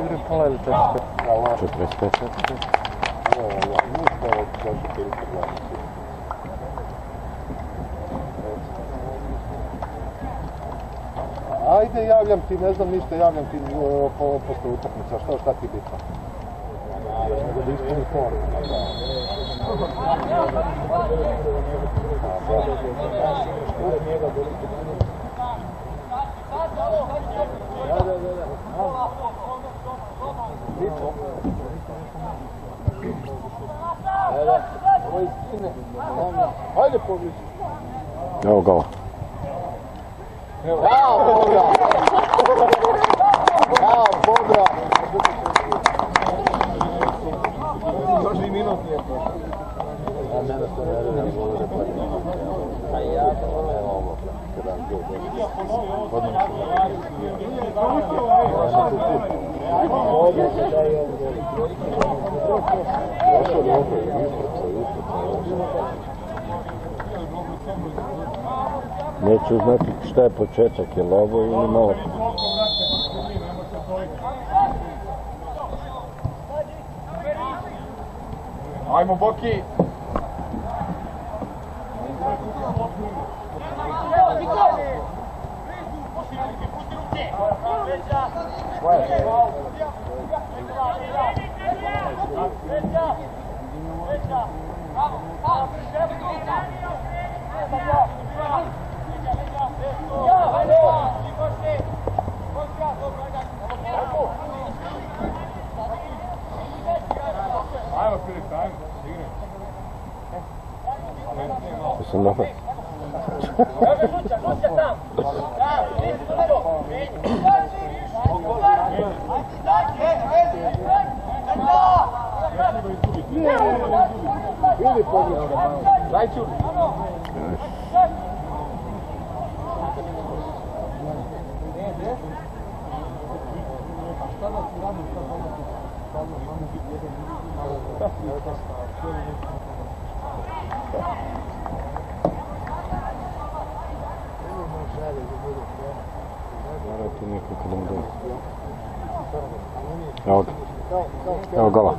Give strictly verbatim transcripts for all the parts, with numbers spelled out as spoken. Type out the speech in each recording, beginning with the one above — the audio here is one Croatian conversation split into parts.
četiri pola ili četiri pet? četrdeset pet. Ajde, javljam ti, ne znam ništa, javljam ti posle utakmica, što šta ti bitno? Nego da ispuni formu. Da, da, da. Hajde pobliži. Evo gola. Bravo, Bobra! Bravo, Bobra! Još i minut nije prošao. A mene što ne reda ne vole replatiti. A ja to ne ovo. Kada vam gdje dođe. Hodno mi se da. Ovdje se daje ovo. Došao dobro, isprca, isprca. Neću znati šta je početak, je li ovo ili malo? Ajmo, Boki! Ajmo, Filip, ajmo, igraj. Jesam dobro? Ili pogled, Rajčur. Mora tu neko kada mu dođe. Evo ga. Evo gola.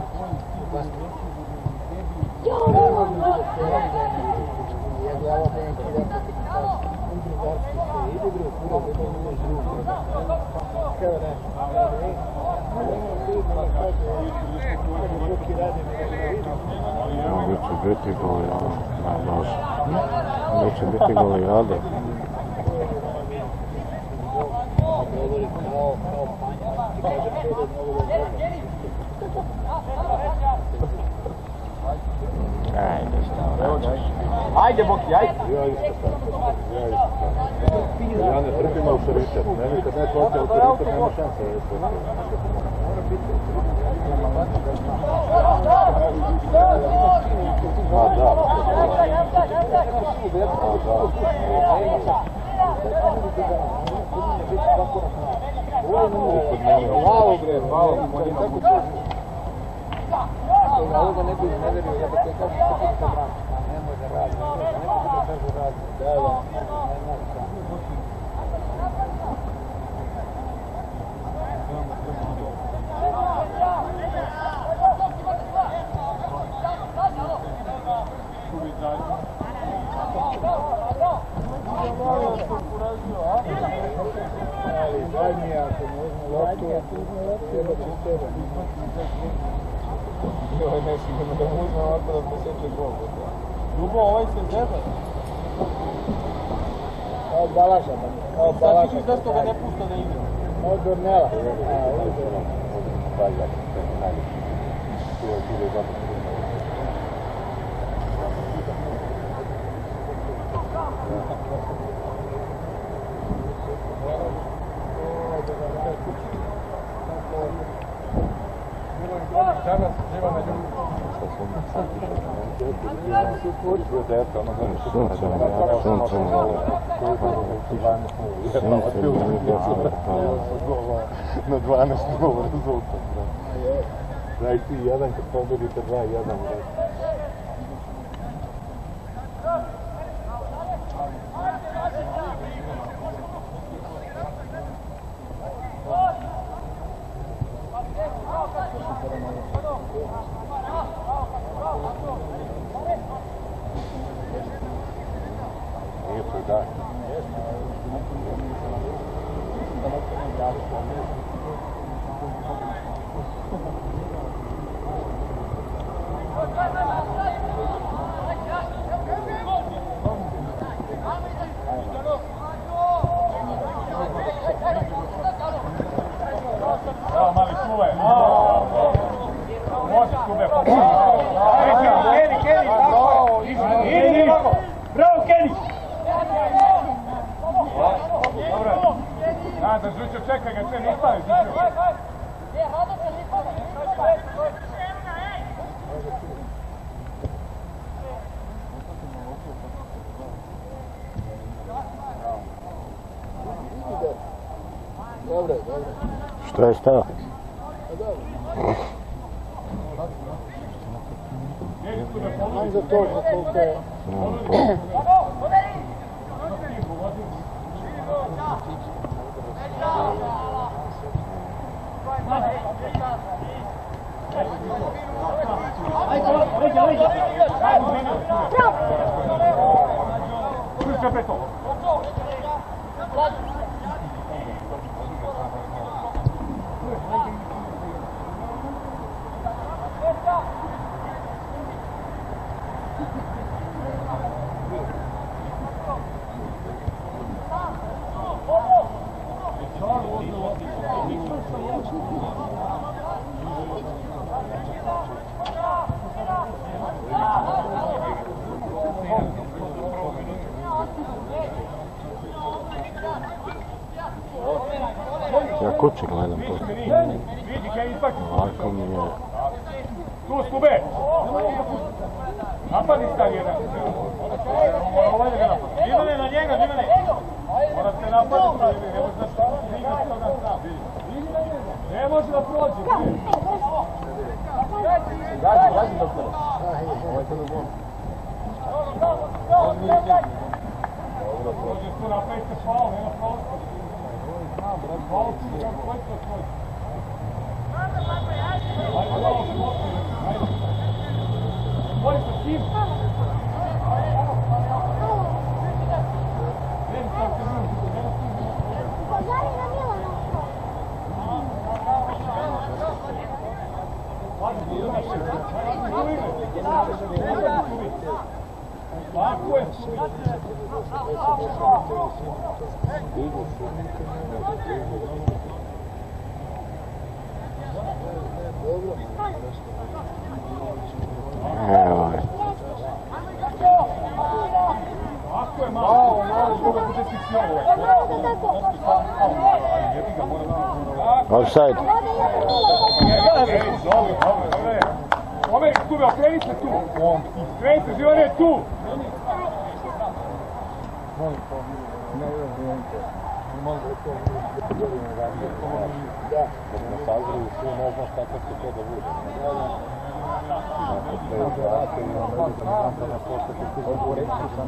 Ovo će biti golijada. Da, može. Ovo će biti golijada. Ajde, šta vraćaš. Ajde, Boki, ajde. Ja isto tako. Ja isto tako. Ja ne trpim autoritet. Meni kad neko hoće autoritet, nema šanse. A, da. Bravo, bre, bravo. Ovoga ne bi ne verio, ja bih te kažem što ti se vrati. Nemoj da radi, nemoj da kažu radi. Da, da, nemoj da. Ali zadnji, ako ne uzme loptu, treba će tebe. Ovo je nesigurno da mu uzme ovako da poseče gol. Ljubo, ovaj se zeba. Kao Balaša, kao Balaša. Sad vidiš zašto ga ne pušta da igra. Kao Dornela. A, ovo je Dornela. Valja, to je najljepši. Tu je bilo dobro. Na dvanaest nula rezultat. Daj ti jedan kad pobedite dva jedan. Što je stao? Mam za to, za koliko je... Ja kući gledam to. Ovako mi je... Tu skube! Napadi stav jedan. Divane na njega, Divane! Morate napadi staviti, ne može da staviti toga stav. Ne može da prođe. Gađi, gađi doktor. Ovo je to dobro. Prođe tu, napravite faul, nema faul. Faul ti, kako hoće to svoj. Boli se tim. Tako je. Evo je. Ako je malo, malo zbog da se svi ovo. Offside. Ome, skube, okreni se tu. Okreni se, Zivane, tu. Molim to, ne vjerujte. Molim to, da. Kad na sazreju svi ne znaš kako će to da bude. Dakle, preuzrake i onda vidim znam da nas ostati ti za gore.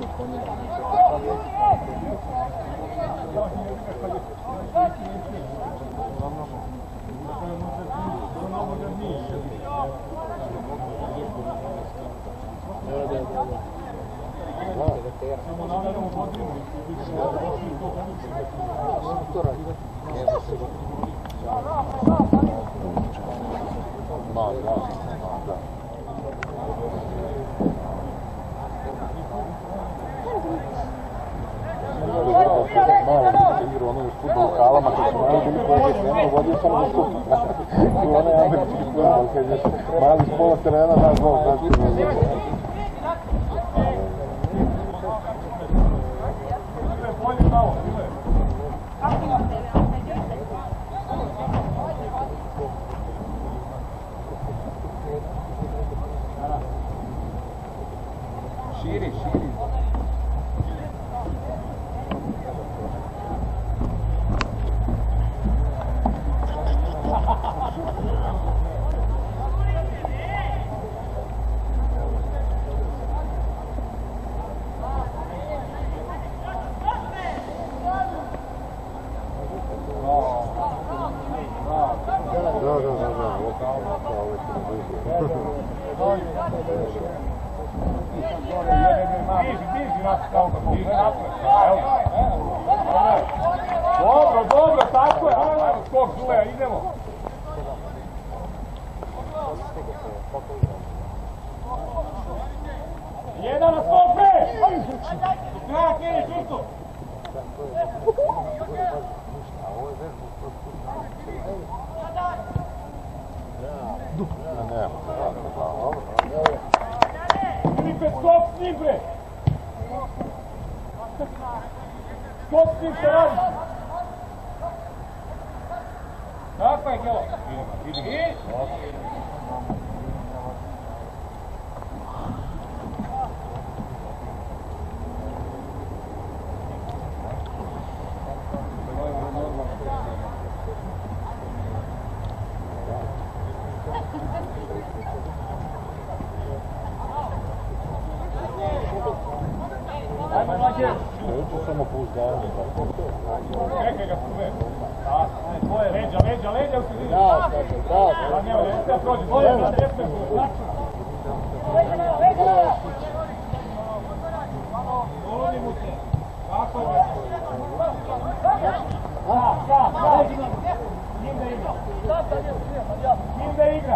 Malo, malo, da. Malo se igra ono u futbol halama, kad su mali bili koji se nema, vodio samo da šuta. I onaj američki futbol, kad je mali s pola terena, da gol, da ti ne znam. Širi, širi. Čule, idemo. Jedan na stope! Krak, jedi, čisto! Filipe, stop s njim, bre! Stop s njim, što radiš? Kako je, Kjelo? Vidi, vidi. Samo pouzdanje. Čekaj ga Stube. Tvoje leđa, leđa, leđa u sredini. Bravo, Stube, bravo. Pa nema, ne treba prođi. Tvoje leđa, desne su. Dovodi mu se. Kako je? Da, da, da. Njim da igra. Njim da igra.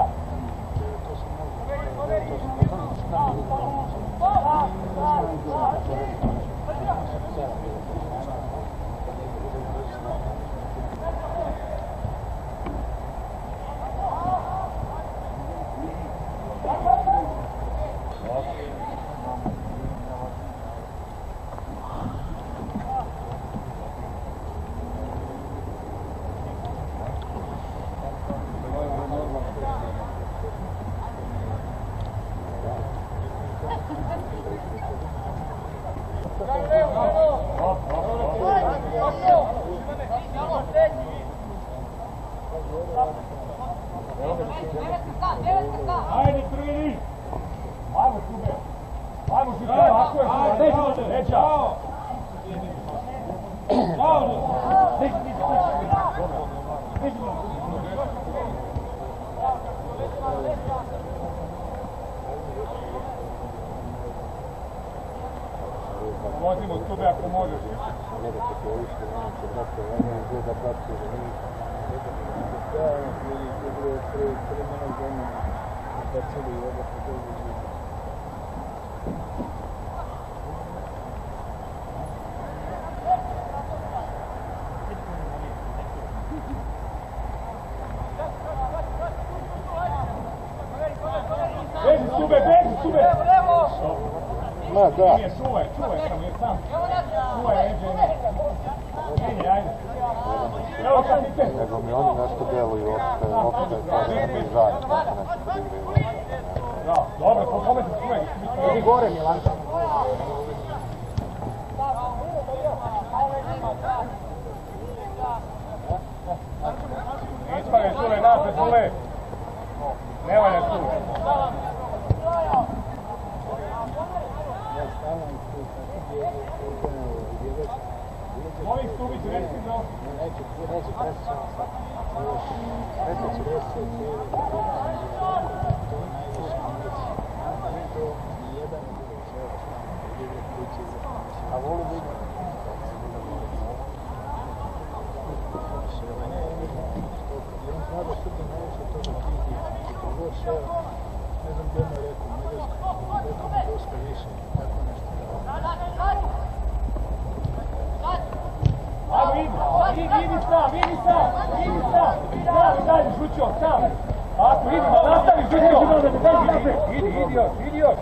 Ajde, prvi! Ajmo, Stube! Ajmo, Stube! Ako je Stube! Leđa! Vozimo Stube ako možeš. Ne da se koristi, ono se brate, ono je gleda brate za njih. Da, ono je tri mene zemlje. Bacili i ovo se dođe živi. Beži Stube, beži Stube! Ma da. Nije, čuvaj, čuvaj sam, jer sam. Čuvaj, neđe, neđe. Neđe, ajde. Evo kapiten. Nego mi oni nešto deluju opšte, opšte, kao da mi zajedno, tako nešto da igraju. Da, dobro, po kome se čuvaj. Idi gore, Milanka. Ne ispane Čule, napred Čule. Ne valja Čule. Ovih Stubić, reci da ovo. Neće, neće, neće. Neće, neće. A volu vidi. I on zna da Srbi najviše toga vidi. Ovo šeo, ne znam gdje mu je rekao, rekao mi dosta više. Tako nešto. Ajmo, idi, idi, idi sam, idi sam, idi sam. Sam, dalje, Žućo, sam. Ako idi, nastavi Žućo. Idi, idi još, idi još.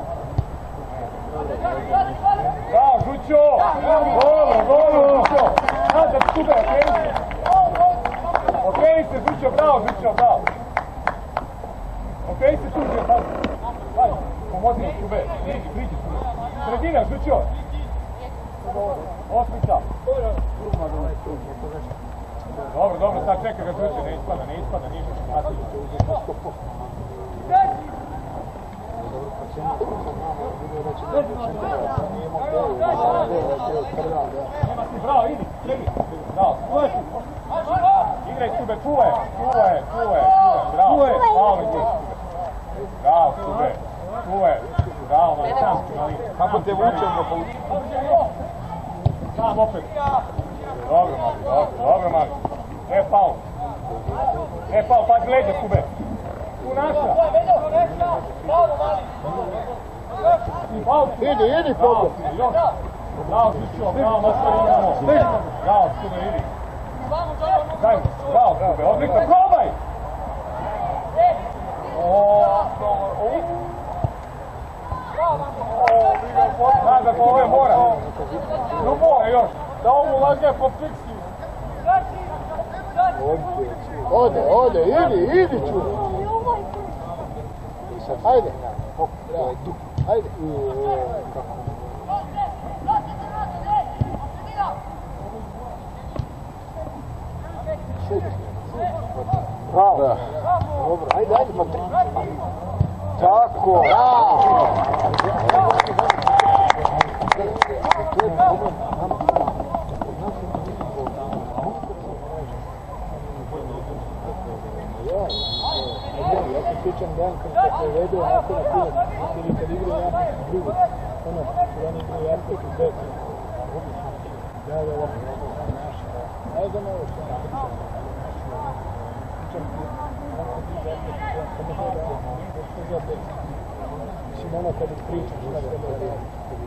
Bravo, Žućo. Dobro, dobro, Žućo. Nazad, Stube, okreni se. Okreni se, Žućo, bravo, Žućo, bravo. Okreni se, Žućo, pazi. Pazi, pomozi mi, Stube. Priđi, priđi, Stube. Sredina, Žućo. Osmica. Dobro, dobro, sad čeka ga Žuće, ne ispada, ne ispada, nije mi špati. Nema si, bravo, idi, sredi. Bravo, igraj Stube, čuvaj, čuvaj, čuvaj, bravo, bravo, Stube. Bravo, Stube, čuvaj, bravo, Malicanski, ali kako te vučem da povučem? Sam opet. Dobro, Mali, dobro, dobro, Mali. E, faul. E, pa, pazi leđa, Kube. Tu naša. Idi, idi, Kogo. Bravo, Šišćo, bravo, Masarino. Bravo, Kube, idi. Daj mu, bravo, Kube, odlično, probaj! Znaš da to ove mora. No mora još. Da ovo laže po fiksi. Ode, ode, idi, idi ću. Ajde. Ajde. Bravo. Dobro, ajde, ajde, pa tri. Tako. Ja se sjećam dan kad se vedu onako na film, ili kad igra ja drugo, ono, kad oni igraju Artek i Beki. Da, da, da. Ajde malo što ne pričam. Pričam ti, onako ti za Artek, kad ne gleda, što za Beki. Mislim, ono kad ispričam šta se ne gleda.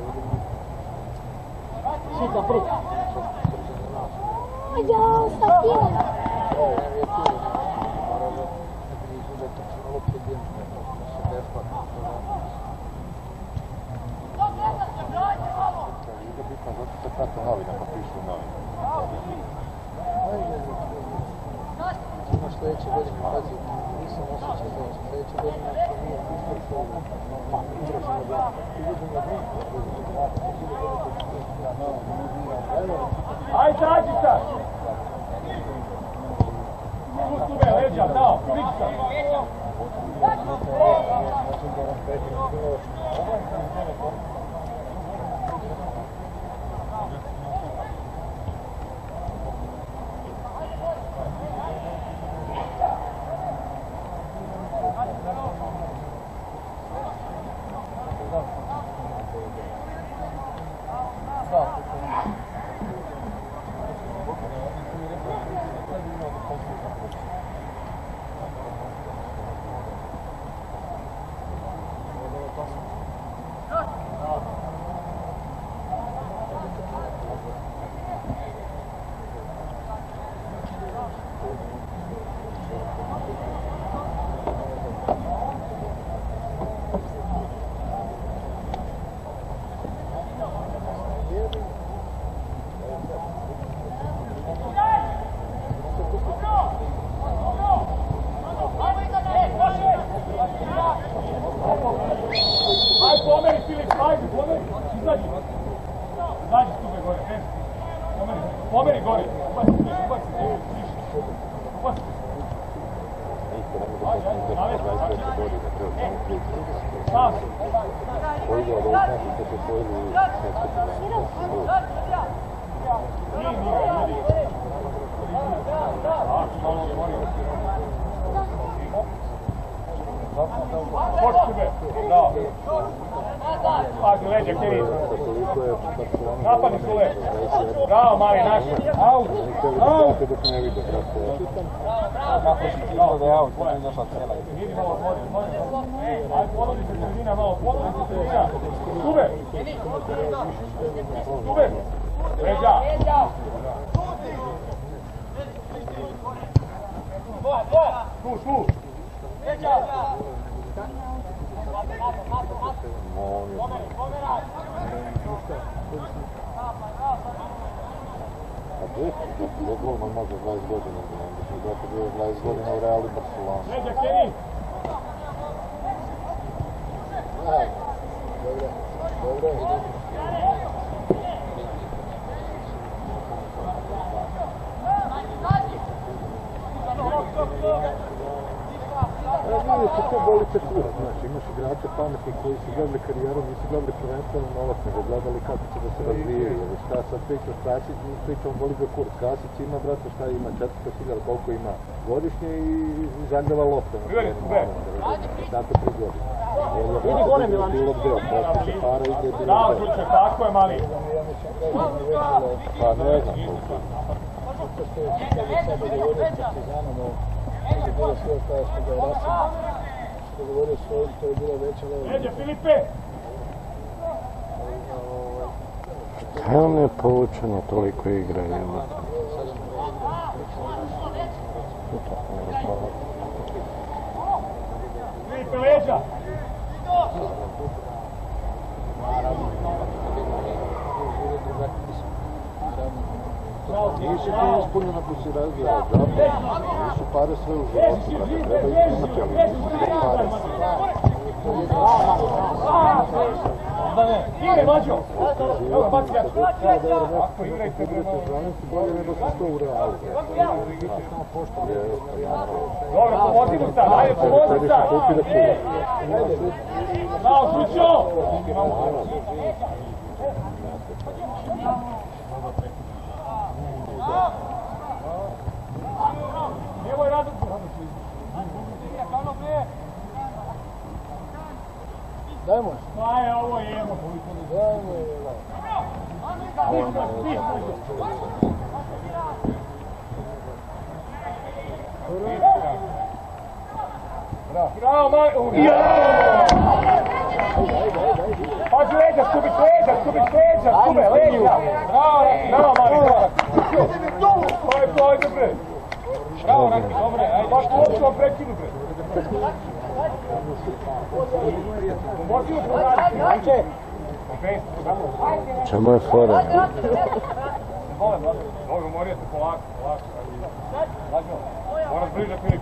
Sita, prut. Jao, Satina. Tako novina, pa pišu novina. Ima sljedeće godine, pazi, nisam osjećao znači, sljedeće godine ako nije izvršao, izvršao da Aj, traži sad! Tu me leđa, dao, fiksa! Pomeri gori, ubaci se, ubaci se, ubaci se. Sam se. Nije, nije, nije. Pošto Kube, bravo. Pazi leđa, Kiri. Napadni su leđa. Bravo, mali naš. Aut, aut. Kako si čitao da je aut, on je došla cijela. Idi malo, može, može. Ajde, ponudi se sredina malo, ponudi se sredina. Kube. Kube. Leđa. Tu, tu. Golman može dvadeset godina, zato je bio dvadeset godina u Realu Barcelona. Leđa, Kenny! Dobro, dobro. Vidite, to boli te kurac, znači imaš igrače pametni koji su gledali karijeru, nisu gledali prvenstveno novac, nego gledali kako će da se razvijaju, ili šta sad priča Stasić, mi pričamo boli za kurac. Kasić ima, brate, šta ima, četiristo hiljada koliko ima godišnje i zagrava lopta. Tako tri godine. Idi gore, Milan. Bilo gdje, postiče para i gdje bilo Bravo, gdje. Đuče, tako je, mali. Pa ne znam koliko. zato što je kad je sad dogovorio s Partizanom, ovo je bilo sve kao što ga je Rasim dogovorio svojim, to je bilo veće levo. Leđe, Filipe! Evo on je povučeno toliko igra, evo. Filipe, leđa! Nisi ti ispunjeno ako si razgleda, džabe. Nisu pare sve u životu, brate. Treba ih imati, ali nisu sve pare. Igre, Mađo! Evo, baci ja. Ako igrajte, Igrate zvanici bolje nego što to u realu. dobro, pomozi mu sad, ajde, pomozi sad! Bravo, Šućo! Nemoj radu! Dajmo! Aj, ovo je jedno. Dajmo je, Bravo, Maj! Pazi leđa, Skubić, leđa, Skubić, leđa, Skube, leđa! Bravo, bravo, Mari, bravo! To je to, ajde bre! Bravo, Raki, dobre, ajde, baš to uopće vam prekinu bre! Pomoći mu prodati, Anče! Čemu je fora? Dobro, morate polako, polako. Lađo, moraš bliže Filip.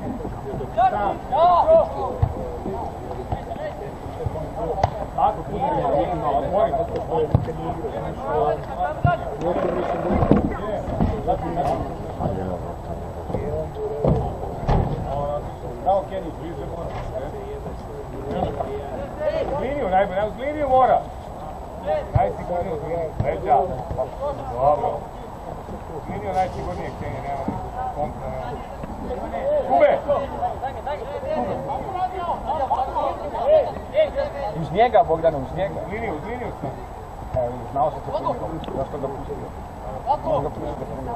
Tako, tu ne je malo, morim. Bravo, Kenny, bliže mora. Uz liniju, najbolje, uz liniju mora. Najsigurnije uz liniju. Leđa. Dobro. Uz liniju najsigurnije, Kenny, nema kontra, nema. Kube! Uz njega, Bogdana, uz njega. Uz liniju, uz liniju sam. Evo, znao sam te primio. Zašto ga pustio? Možda ga pustio da primio.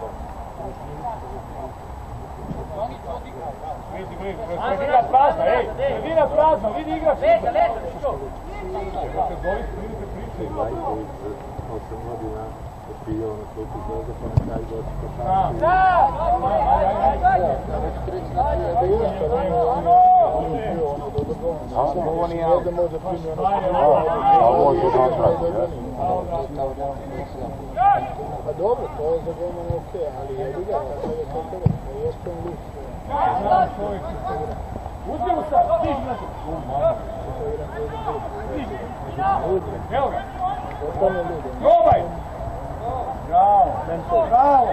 Vidi, vidi, sredina prazna, ej! Sredina prazna, vidi igra se! Leta, leta, što? Zoli se, vidite priče. osam godina opio na klupu Zvezda, pa na kraju doći po šanci. Da! Ovo nije auto. A ovo je kontrat, Pa dobro, to je za golmana okej, ali je liga, kakav je kakav je, to je Espen Luk. Uzmi mu sad, stiži na to! Evo ga! Ostane Luk. Probaj! Bravo! Bravo!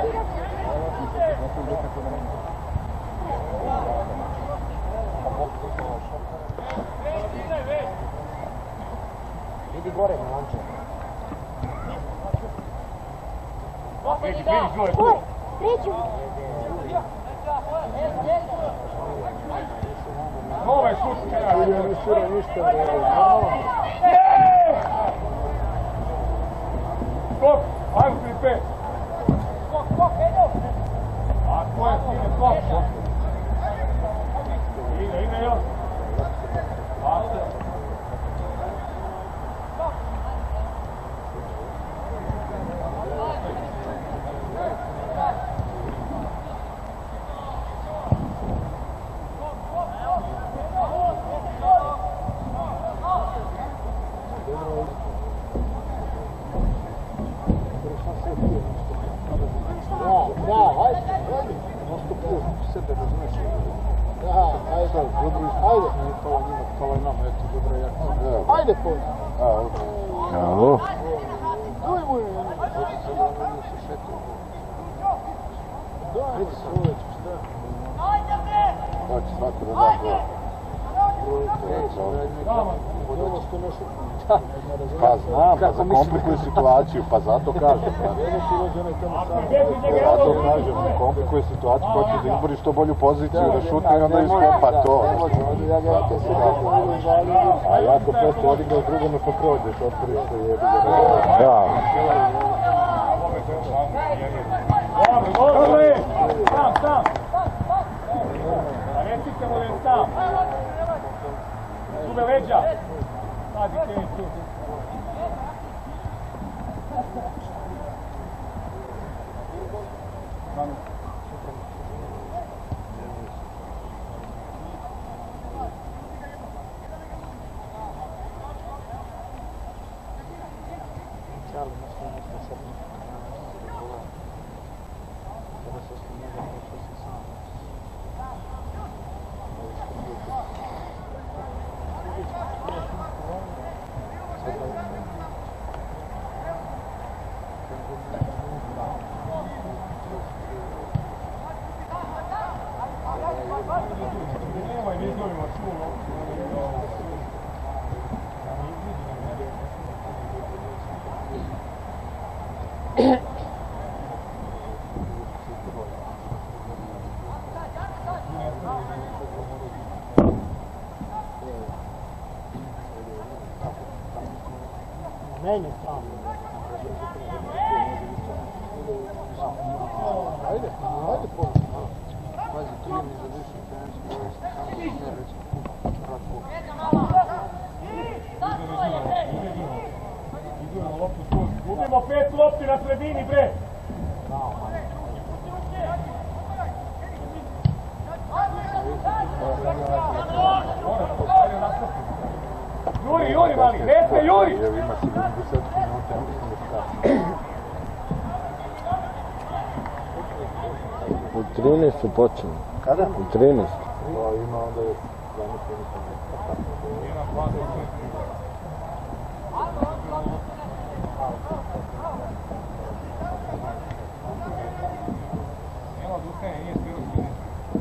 Idi gore, Milanče. Vidi, vidi, Đule, tu! Ovaj šut, kada Ili on isura ništa, normalno. Skok, ajmo Filipe! Skok, skok, Edo! A ko je sine, skok? Ide, ide još! Basta! Da, ajde, ajde. Nosto plus, sebe razumeš. Da, ajde, dobro, ajde. Kao njima, kao i nama, eto, dobra jaka. Ajde, pojde. Alo? Doj mu je. Hoće se da ono se šetu. Doj mu se uveću, šta? Znači, svako da da gol. Ovo što ne šutim. Pa znam, pa za komplikuju situaciju, pa zato kažem. Zato kažem, komplikuje situaciju, hoće da izbori što bolju poziciju, da šutne i onda iskopa to. A ja ko prosto odigrao drugo me poprođeš, otvoriš što je. Da. Dobro, dobro je! Sam, sam! A recite mu da je sam! Sube leđa! Pazi, Kevin tu! Meni sam. Ajde, ajde pomoći. Pazi, tu je mi za više trenerski, samo ne reći. Gubimo pet lopti na sredini, bre! Juri, Juri, mali, Vesne, Juri! Evo ima sedamdeset minuta, ja mislim da U trinaest su počeli. Kada? U trinaest. Da, ima onda je dvanaest minuta. Nema odustajanja, nije sve rozvijenje.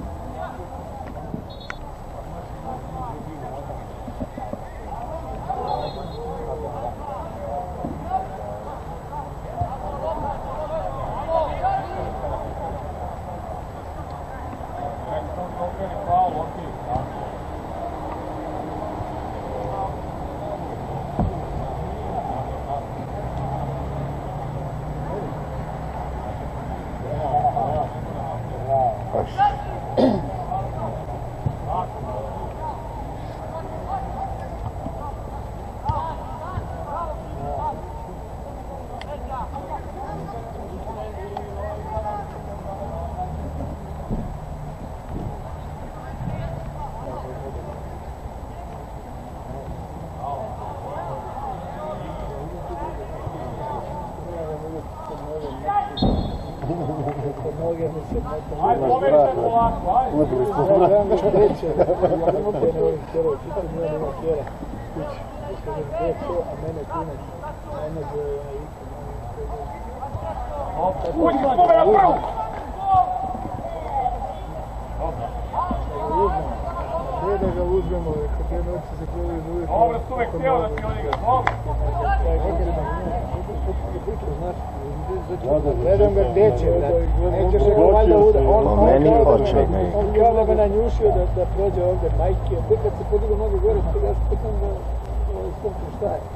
Ajde, povedite polako, ajde! Udri su. Ja gledam još deće, ja imam te ne ovim kjera, čitam nije nema kjera. Kući, da kažem deće, a mene klinac. Mene je ikon. Uđi, spome na prvu! Gdje da ga uzmemo, kako te noći se gledaju za uvijek. Dobro, su uvijek htjelo da ti odigra, dobro. Gledam ga deće, nećeš ga valjda uda. Po meni hoće, ne. On kao da me nanjušio da prođe ovdje majke. Tek kad se podigo noge gore, ja se pitam da skupim šta je.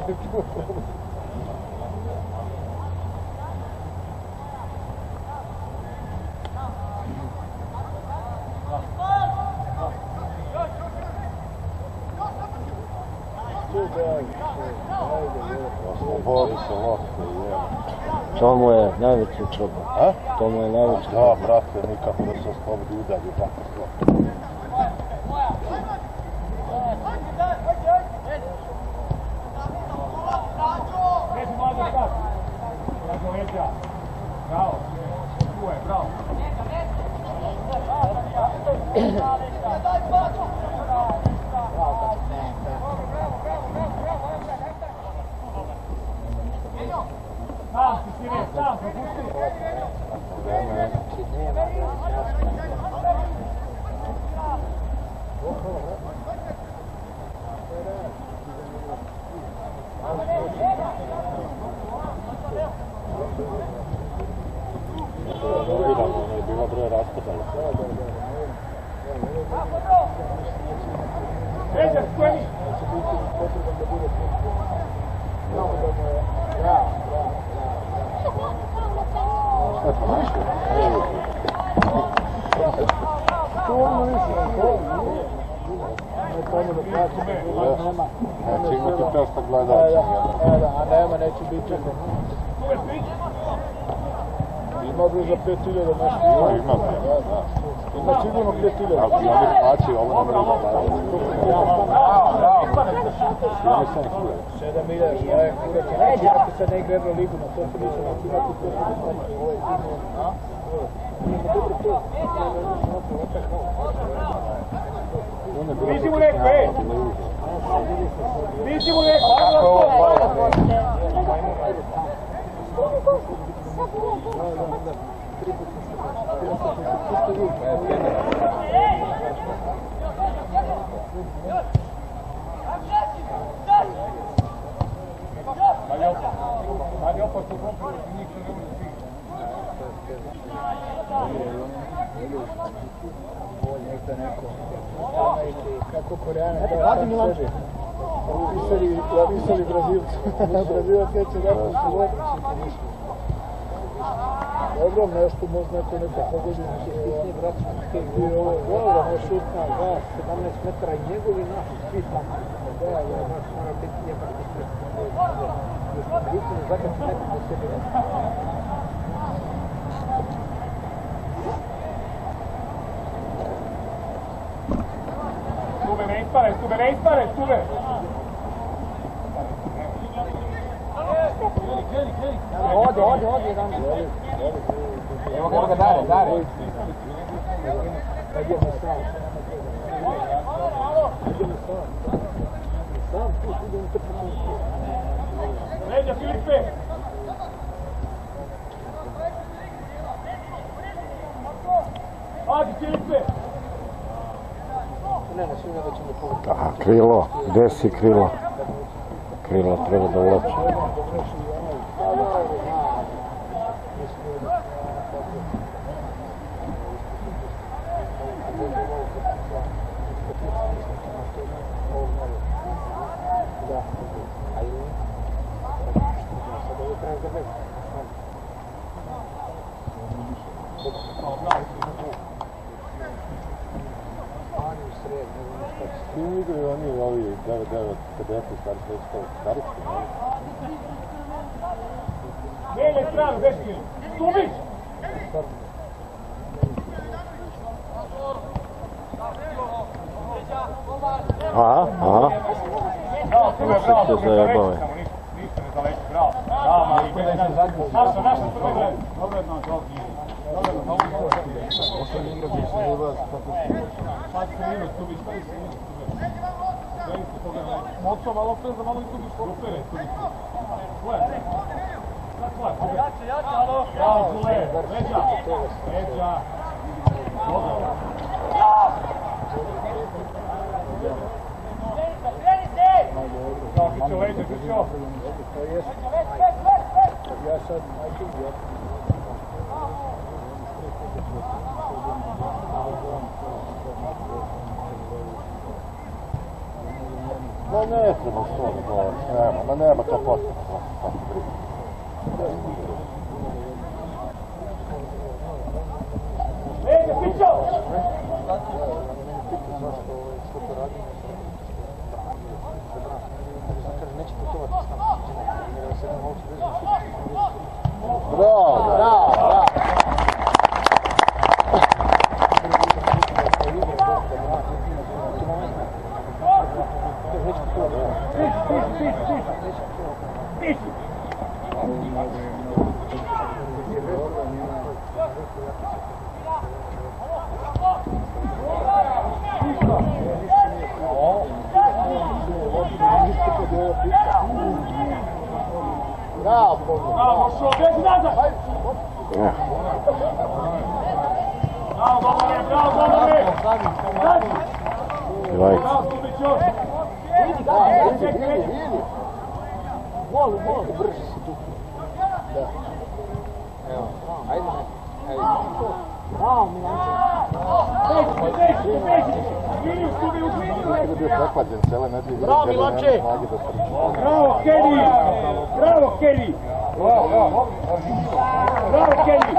Oslobodi se lopte, je. To mu je najveći problem. A? To mu je najveći Da, problem. brate, nikako da se oslobodi udalje tako s lopte. Neđi malo da sad. Rađo leđa. Bravo, tu je, bravo. Sam si si ne, sam, propusti. Novinama, ono je bilo bre raspadalo. Da, da, da. To ono mislim, to nije. Ne tome da plaćam, nema. Neće imati petsto Da, gledača. da, da, a nema, neće biti čekao. Ima bi za pet hiljada nešto. Ima, ima. Ima sigurno pet hiljada. Ali ti oni plaći, ovo ne mogu gledati. sedam hiljada, šta je kurac? Neće imati sad ne igra Euroligu, na to se nisam neće imati pet hiljada. Ovo je zimno. Nisi mu rekao, ej! Nisi mu rekao, ajmo na to! Hadi opet u kompu, niko ne može svi. Kako Koreane da sebe. Pisali, pisali Brazilcu. Brazilac neće rekao su vodi. Dobro, nešto možda neko neko pogodi. Dobro, ne šutna, da, sedamnaest metara i njegovi naši, svi tamo. Da, da, baš mora biti jedan ispred. Bitno je zakači neko po sebi. Stube, ne ispare, stube, ne ispare, stube! Ode, ode, ode jedan. Evo ga, evo ga, dare, dare. Idemo sam. Idemo sam. Sam tu, idemo te pomoći. Leđa, Filipe! Hadi, Filipe! Ne, ne, svima da ćemo pomoći. Aha, krilo, gdje si krilo? Krilo treba da ulači. Svi igraju oni ovi devet devet kadeti starci već kao starci, ne? Mijenjaj stranu, dečki! Stubić! Aha, aha. Bravo, Stube, bravo, se Stube, zajebao je. ništa, ništa ne zaleti, bravo. Bravo, mali, naša, naša prve gleda. Dobro je, dobro je. Možda igra bi se ne vas kako se Pa se ima, Stubić, pa se ima, Stube. Veliki pogled, moco, malo pre za malo i Stubić. Super je, Stubić. Tvoje. Tvoje, Stube. Jače, jače, alo. Bravo, Stube, leđa. Leđa. Dobro. Bravo, Kićo, leđa, Kićo. Ja sad, ajde, ja. Ma ne treba što to, nema, ma nema to potreba. Leđa, Kićo! Bravo, bravo, bravo. Bravo, Bravo, što, beži nazad! Bravo, Domare, bravo, Domare! Dvaj. Bravo, Stubićo! vidi, vidi, vidi. Gol, gol. Brži si tu. Da. Evo, ajde. Ajde. Bravo, Milanče. Beži, beži, beži! Vidi, Stubi, u liniju! Kada je bio preklađen cele nedelje, Bravo, Milanče. Bravo, Kenny! Bravo, Kenny! Bravo, bravo! Bravo, Kenji!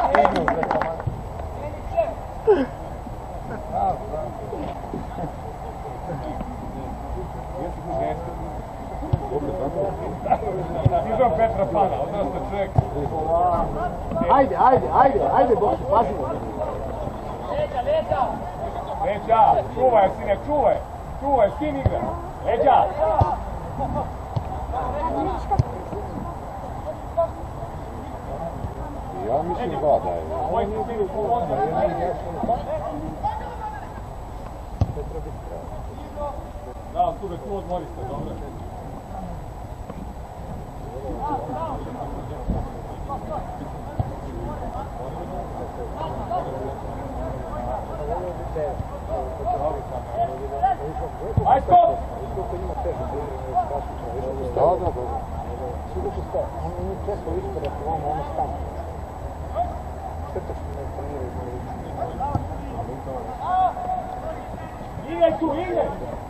Izvan Petra Pana, odrasta čovjek. Ajde, ajde, ajde, ajde, Boksu, pazimo. Leđa, čuvaj, sine, čuvaj. Čuvaj, s kim igra? Leđa! Ja mislim dva da je. Moj si bili povodno. Da, tu be tu odmoriste, dobro. Aj, stop! Da, da, da. Sljedeći stav, on nije često iskorak, ono, ono stane. Šteta što ne planiraju na Igraj tu, igraj!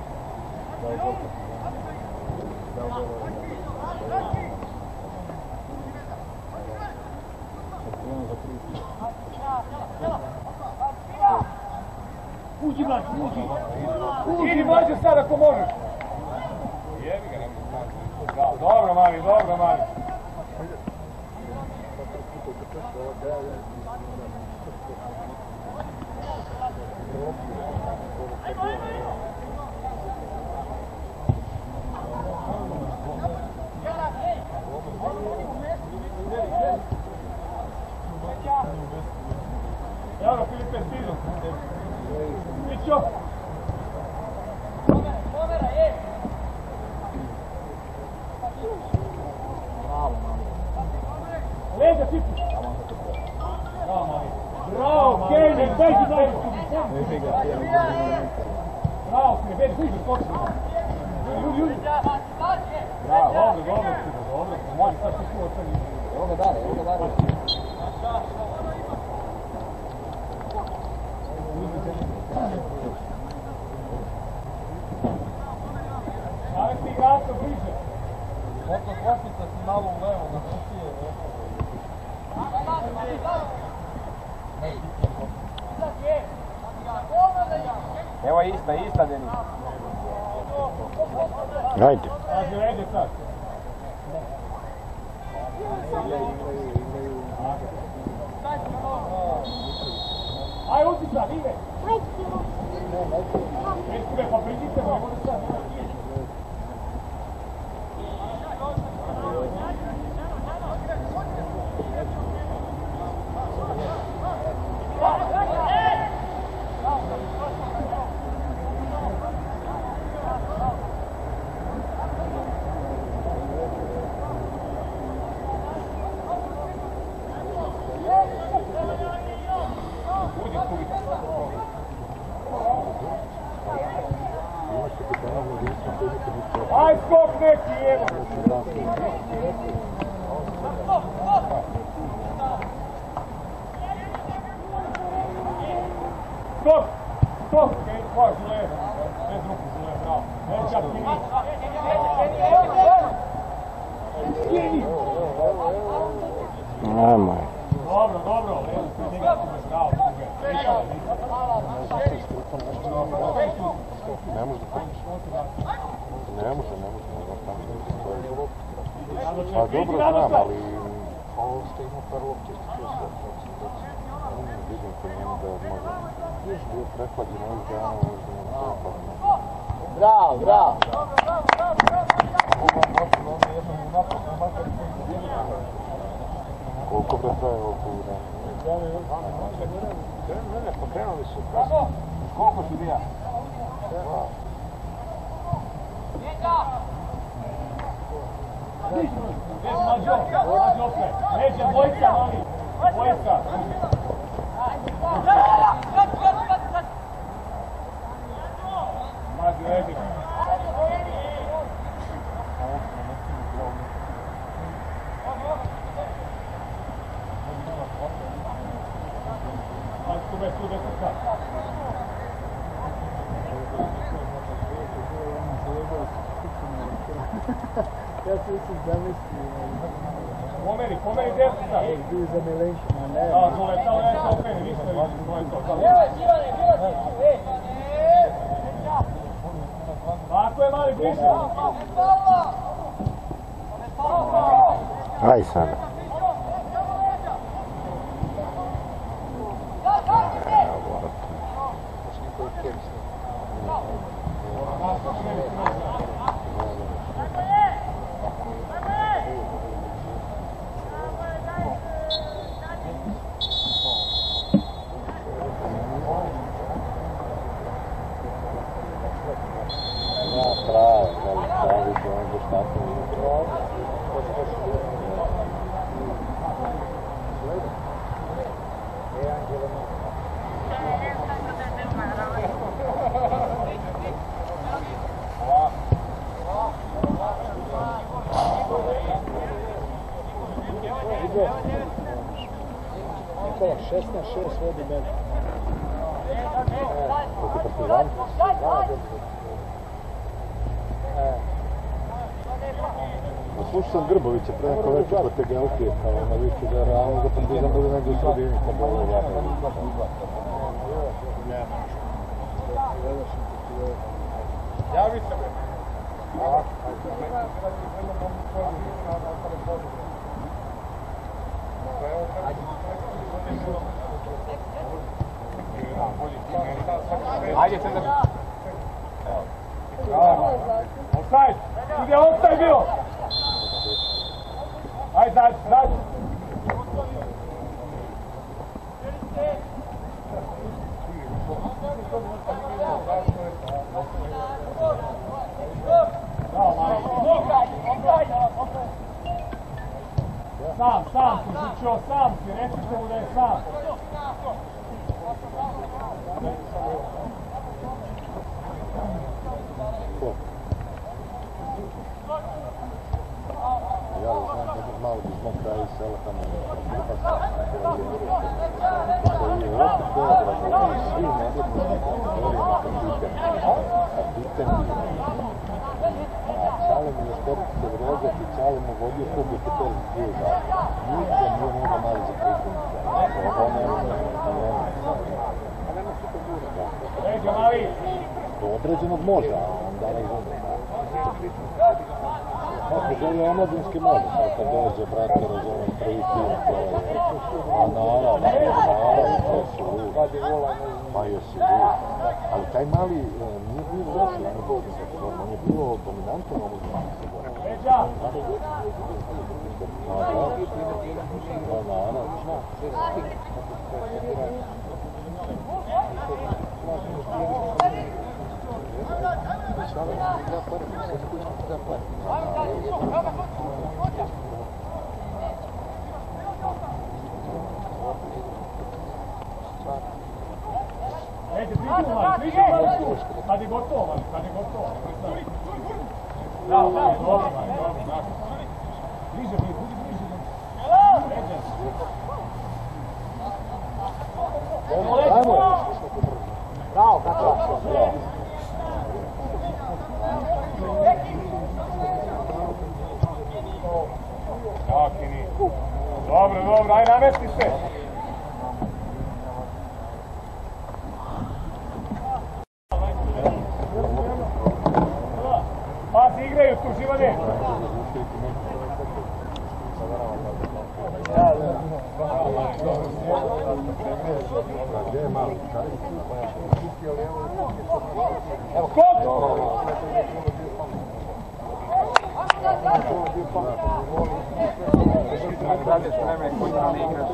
Uđi, mlađe, uđi! Idi, mlađe, sad ako možeš! Jebi ga, nemoj sad. Dobro, mali, dobro, mali. Evo, Filipe, stižu. Mićo. Leđa, tipu. Bravo, mali. Bravo, Kenji, beži, beži. Bravo, Filipe, beži, beži, skoči. Ljudi, ljudi. Bravo, dobro, dobro, dobro. Može sad ti čuo sve. Evo ga dare, evo ga dare. Staviti igrača bliže. Moto klasica si malo u levo, da se sije. Evo ista, ista Denis. Ajde. Pazi, leđe sad. Aj, uđi sad, ide. Jeste me, pa priđite, ne može sad. Aj, skok neki, evo! Stop! Stop! Kaj, žule, bez ruku žule, bravo. Leđa, Kini! Nemoj. Dobro, dobro, leđa, ti njega tu bez bravo. Ne može da pomoći. Ne može, ne može. Pa dobro znam, ali... Ovo ste imao par lopće, ste čuo sve. Vidim po njemu da može... Bio prehlađen ovih dana, možda nam to padne. Bravo, bravo. Koliko bre traje ovo tu vreme? Ne, ne, pokrenuli su. Koliko si bija? Bez mađo, mađo opet. Neće, dvojka, mali. Dvojka. Mađo, leđe. Tu bez, tu bez, tu bez. Ja se mislim zamisli. Pomeri, pomeri desnica. Ej, bili za Milenčina, ne. Da, zove, samo ne se openi, ništa više, to je to. Tako je, mali, bliže. Aj sada. Nikola, šesnaest šest vodi meni. Proti Partizan? Slušao sam Grbovića pre neko večer kod te Gelke, kao na višću da je realno da Partizan bude negdje u sredini, kad bilo je jako. Javi se, bre. Ajde se da... Offside! Gdje je offside bio? Ajde, zađi, zađi! Sam, sam si, Žičo, sam si, recite mu da je sam. Ja znam nekog malog iz mog kraja iz sela tamo koji je opet Beograd i svi nebitnosti kategorijama kapiten. Kapiten a Čale mi je sportske vrozak i Čale mu vodio publiku to je bio zakon. Niko nije mnogo mali za pripremnika. Ovo ne je do određenog može, a onda razumije. Kako želi omladinski može, sad kad dođe, brate, razumijem, prvi tim, to je... A naravno, naravno, to su ljudi. Ma jesi ljudi. Ali taj mali nije bio loš, on je bio dominantan omladinski boj. A naravno. Ajde, priđu mali, priđu mali tu. Kad je gotovo, mali, kad je gotovo. Da, da, dobro, mali, dobro, znači. Bliže, bliže, bliže. Leđe. Bravo, kako? Jaki nije. Dobro, dobro, aj namesti se. Pazi, igraju tu, Živane. Evo, kod! Zadnje su vreme koji nam igraš.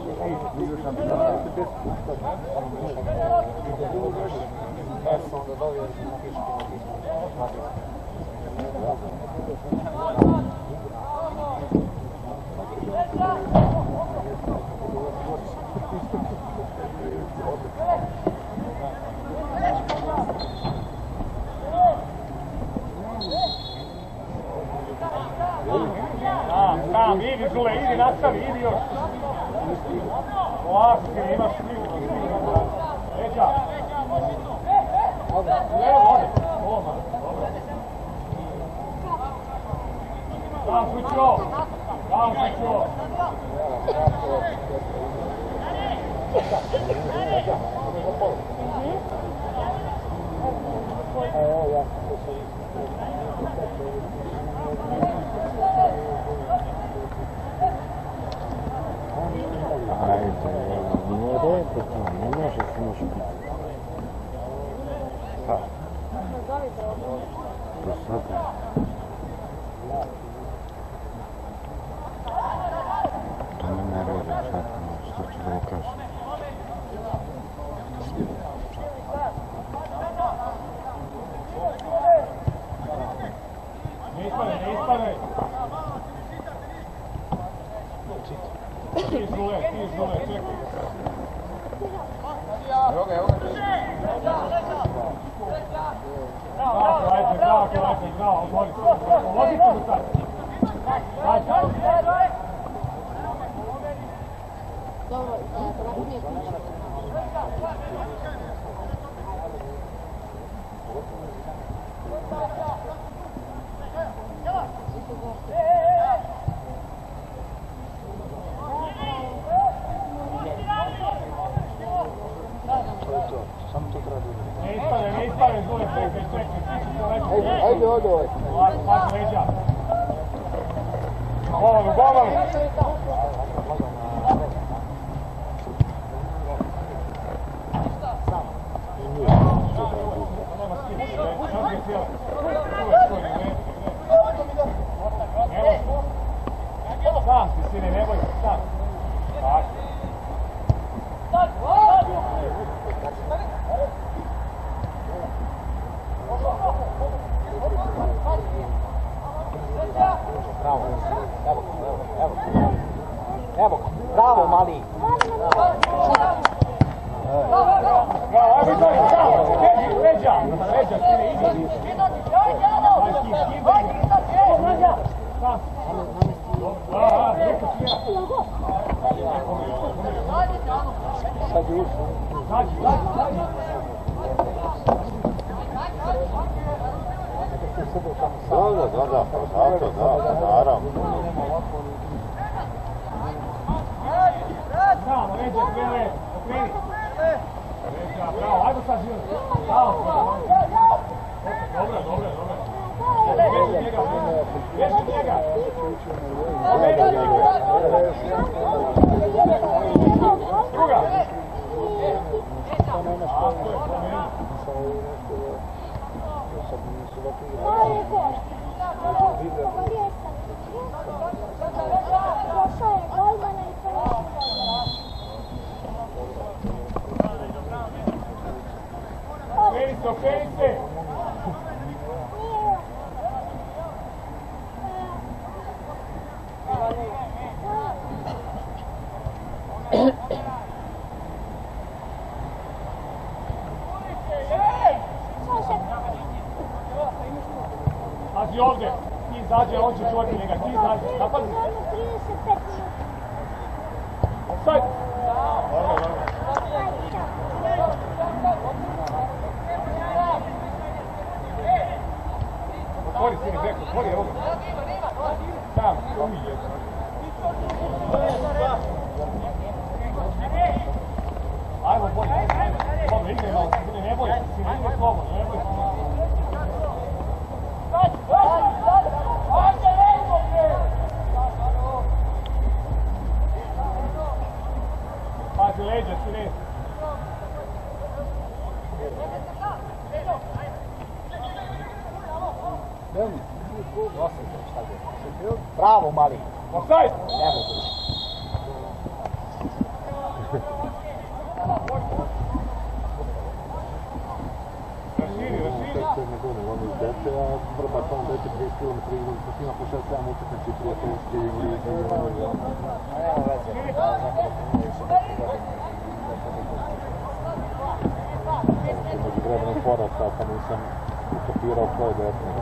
Sam, idi Zule, idi, nastavi, idi još. Polako ti, imaš sliku. Leđa. Evo, ode. Ovo, dobro. Da, Bravo, Kućo! Bravo, Kućo! Ajde, nije red, ne može se može biti. Pa. Do sada. To me ne redi, sad, što ću da mu kažem. Ne ispadaj, ne ispadaj! Ti izvole, ti izvole, čekaj. Evo ga, evo ga. Bravo, Kolajte, bravo, Kolajte, bravo, odvoli se. Odvodite mu sad. Ajde. Dobro, tako nije kuća. Samo to treba da Ne ispade, ne ispade, zove, čekaj, čekaj, ti ćete leći. Ajde, ajde, ovdje, ovdje. Ovako, pazi leđa. Golalu, golalu. Sam ti, sine, ne boj se, sam. Tako. Bravo, evo ga, evo ga, evo ga, bravo mali! Bravo, ajde to je, bravo, leđa, leđa, leđa, sine, idi. Sam. Aha, neko smija. Sad je ušao. Zađi, zađi, zađi. Da, da, da, da, zato, da, naravno. Bravo, leđa, krene, okreni. Leđa, bravo, ajde sad živim. Bravo, dobro, dobro, dobro. Beži njega, beži njega. Beži njega. Druga. Okreni se, okreni se. Pazi ovdje, ti izađe, on će čuvati njega, ti izađe, napazi. Offside! Dobro, dobro. Otvori, sini, bek, otvori, evo ga. Sam, umi je. Ajmo, bolje, ajmo. Dobro, igraj malo, sini, ne boj, sini, igraj slobodno, ne boj se. Pazi leđa, sine. Bravo mali! Offside! Ne mogu. Raširi, raširi. Ne gledam, ono iz dete, a vrba tamo dete trideset kilometara igram, pa snima po šest sedam utakmici prijateljski i u ligi. Nema veze. Među vremenom porasta, pa nisam ukapirao ko je desno.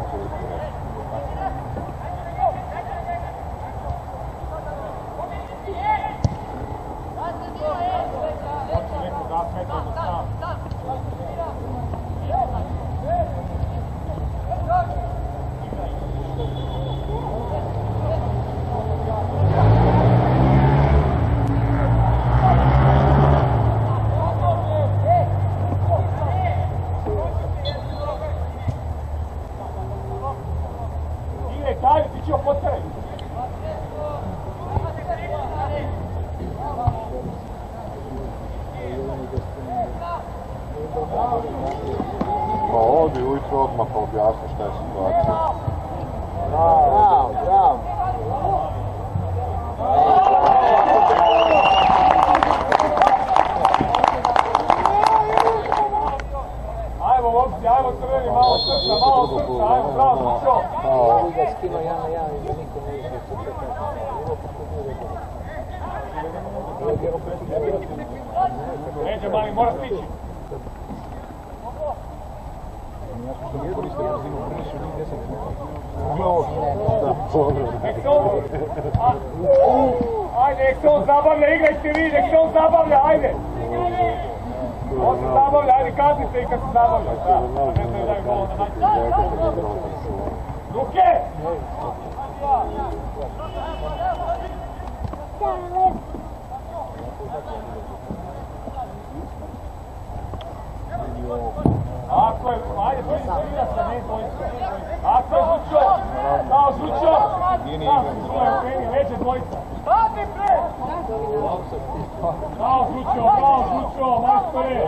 Pa odi ujutro odmah pa objasni šta je situacija. Bravo, bravo. Ajmo, momci, ajmo crveni, malo srca, malo srca, ajmo, bravo, Dušo. Oni ga skino jedan na jedan i da niko ne ide što se kaže. Neđe, mali, mora stići. Nek se on... Ajde, nek se on zabavlja, igrajte vi, nek se on zabavlja, ajde. On se zabavlja, ajde, kaznite i kad se zabavlja. Ne znaju da je gol na način. Ruke! Ako je, ajde, to je ispira se, ne dvojica. Ako je Žučo, dao Žučo. Dao Žučo, je ukreni, leđe dvojica. Stati pre! Dao Žučo, dao Žučo, majstore.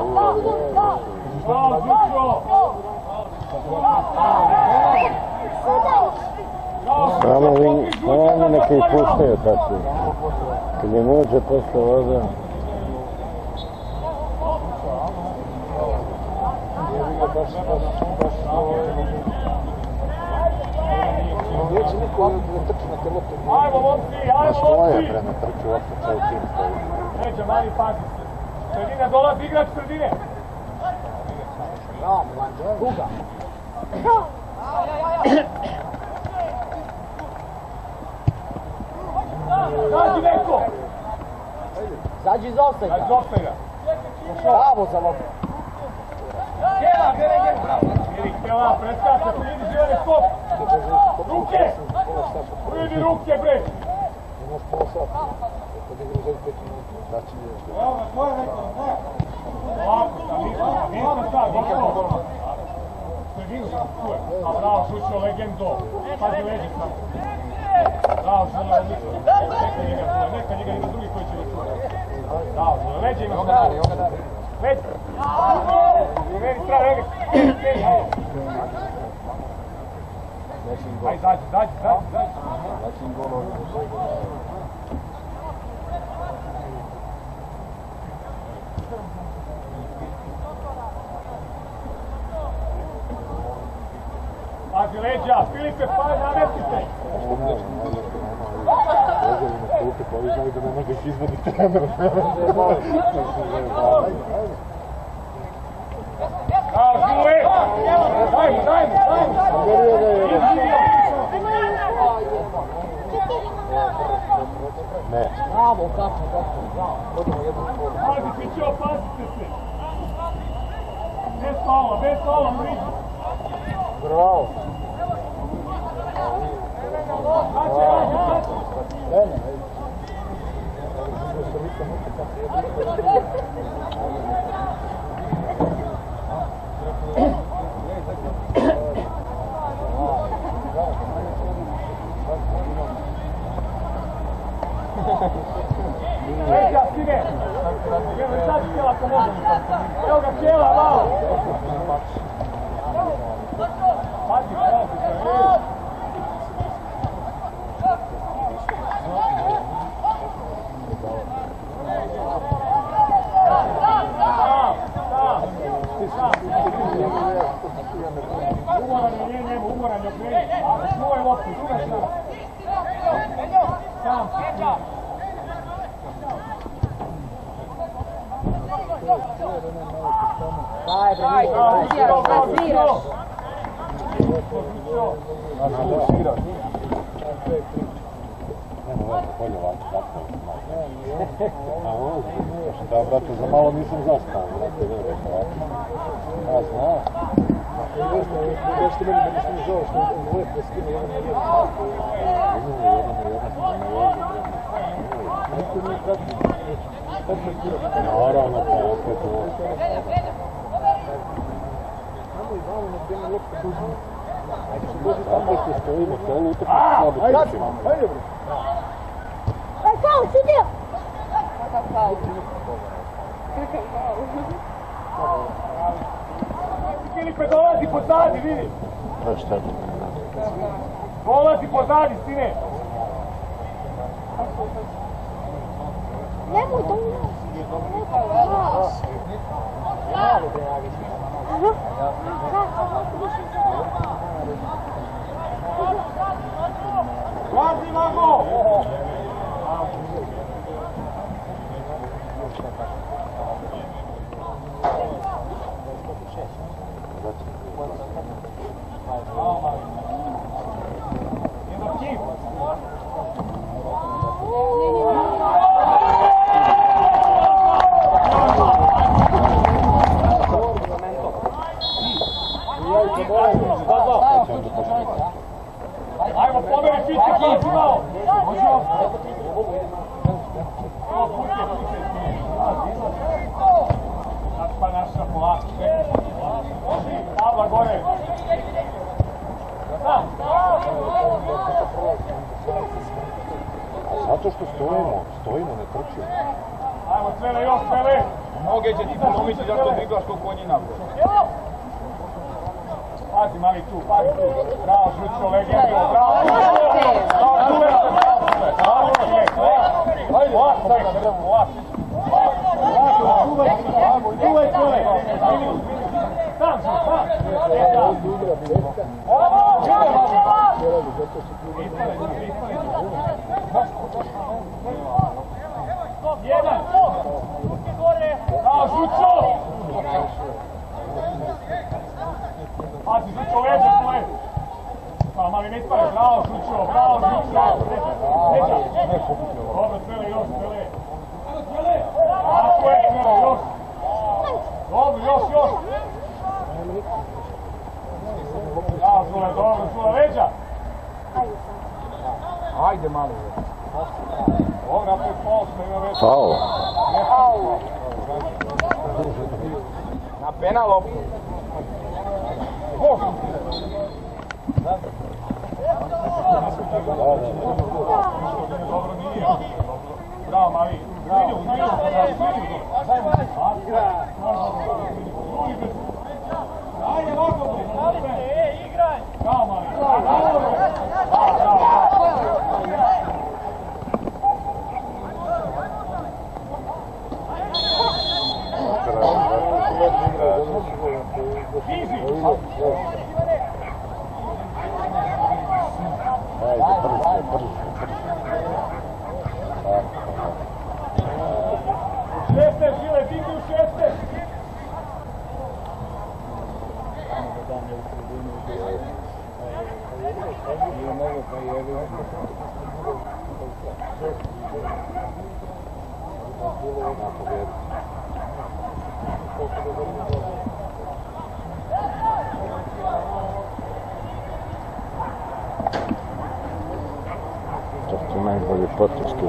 Dao Žučo. Samo vi, samo neka ih puštaju tako. Kad ne može posle ovoga. Neće niko ne trči na telotu. Ajmo, momci, ajmo, momci. Stoje pre, ne trči uopće, ceo tim stoji. Neđe, mali, pazi se. Sredina dolazi igrač sredine. Bravo, Milan, druga. Zađi neko! Zađi iz offside. Zađi iz offside. Bravo za lopu. Kjela, gdje ne bravo. Vidi, Kjela, preskače, pridi živene skop. Ruke! Pridi ruke, bre! Ne možeš polo sata. Kad igra za pet minuta. Znači je. Ovako, sam, nisam, nisam sad, gotovo. Sredinu sam čuje. A bravo, Žučo, legendo. Pazi leđe sam. Bravo, Žučo, odlično. Neka njega čuje, neka njega ima drugi koji će ga čuje. Bravo, Žučo, leđe ima što. Leđe. Meni strane, leđe. Ajde. Ajde, zađi, zađi, zađi, zađi. Pazi leđa, Filipe, pa namestite! Dođeli na klupe, pa ovi znaju da ne može ih izvaditi trener. Kao, Žule! Dajmo, dajmo, dajmo! Ne. Bravo, kako, kako, bravo. Odimo jednu skoro. Pazite, čo, pazite se! Bez faula, bez faula, priđi! Bravo. Znači, ajde, ajde! Ene, Leđa, stine! Evo i sad Kjela ako može. Evo ga Kjela, malo! Pazi, pazi se, ej! Umoran je, nije njemu, umoran je okreni. Čuvaj loptu, druga strana. Sam, sam. daj, daj, Da, brate, za malo nisam zastao, brate, da je rekao. Ja znam. Kažete meni da nisam žao što je uvijek da skinu jedan na jedan. Imamo jedan na jedan, na jedan. Neko nije prati. Naravno, pa opet ovo. Samo i vamo na dvijeme lopte dužno. Tako što stojimo, to je utakmicu slabo trčimo. Ajde, bre. Aj, kao, sudi! Kakav kao? Kakav kao? Stipe dolazi pozadi, vidi! To je šteta. Dolazi pozadi, Stine! Nemoj da ulazi. Mali Dragi. Vazi, Mago! Ajmo, pomeri Fiće, koji si imao! Možemo? Pa naša polako, tabla gore! Zato što stojimo, stojimo, ne trčimo. Ajmo, Cvele, još, Cvele! Noge će ti polomiti zato driblaš koliko on je napred. Pazi, mali tu, pazi tu. Bravo, Žučko, legendo, bravo! Bravo, Žule! Bravo, Žule! Ajde, ovako, daj, ovako. Čuvaj, Cvele! Sam, sam! Jedan! Bravo, Žučko! Pazi, Žučko, leđa svoje! Pa, mali ne ispare, bravo, Žučko, bravo, Žučko! Leđa! Dobro, Cvele, još, Cvele! Tako je, Cvele, još! Dobro, još, još! Bravo, Žule, dobro, Žule, leđa! Ajde mali. Dobro, napred faul smo ima već. Faul. Ne faul! Na penal loptu. Dobro nije. Bravo, mali. Zvinju, zvinju, zvinju. Ajde, ovako. E, igraj. Bravo, mali. Bravo, bravo. Easy. Ajde, brzo, brzo, Šeste, Žile, digni u šeste. To su najbolji potički.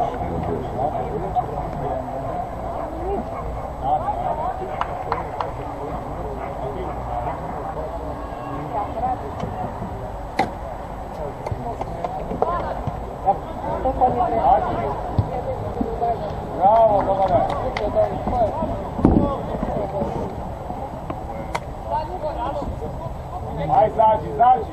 Bravo, Bogana. Aj, zađi, zađi.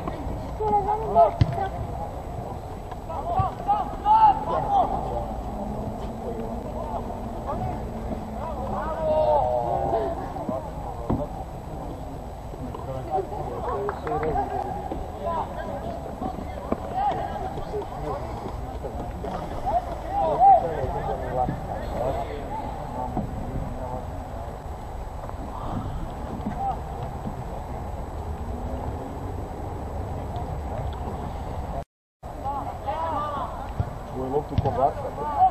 Tvoj loptu ko baca.